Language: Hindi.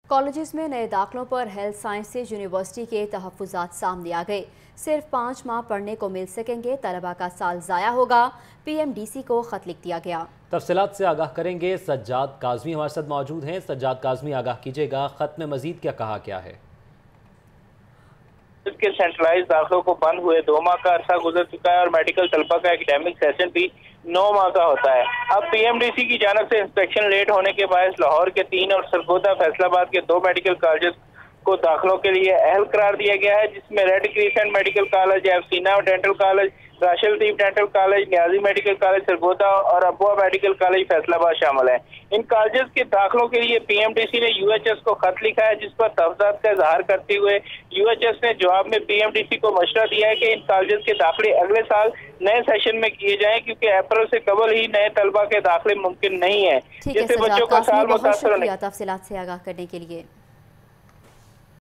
कॉलेजेस में नए दाखिलों पर हेल्थ साइंसेज यूनिवर्सिटी के तहफ़्फ़ुज़ात सामने आ गए। सिर्फ 5 माह पढ़ने को मिल सकेंगे, तलबा का साल ज़ाया होगा। PMDC को ख़त लिख दिया गया। तफसीलात से आगाह करेंगे सज्जाद काज़मी हमारे साथ मौजूद हैं। सज्जाद काज़मी, आगाह कीजिएगा, ख़त में मजीद क्या कहा गया है? के सेंट्रलाइज दाखिलों को बंद हुए 2 माह का अरसा गुजर चुका है और मेडिकल तलबा का एकेडमिक सेशन भी 9 माह का होता है। अब PMDC की जानब से इंस्पेक्शन लेट होने के बायस लाहौर के 3 और सरगोदा फैसलाबाद के 2 मेडिकल कॉलेज को दाखिलों के लिए अहल करार दिया गया है, जिसमें रेड क्रिसेंट मेडिकल कॉलेज, एफसीना dental college, Rashid Latif dental college, Niazi medical college Sargodha और अबुआ मेडिकल कॉलेज फैसलाबाद शामिल है। इन कॉलेज के दाखिलों के लिए PMDC ने UHS को खत लिखा है, जिस पर तफज़ात का इजहार करते हुए UHS ने जवाब में PMDC को मशवरा दिया है कि इन कॉलेज के दाखिले अगले साल नए सेशन में किए जाएं, क्योंकि अप्रैल से कबल ही नए तलबा के दाखिले मुमकिन नहीं है, जिससे बच्चों का साल मुतासर होने। तफसीलात से आगाह करने के लिए।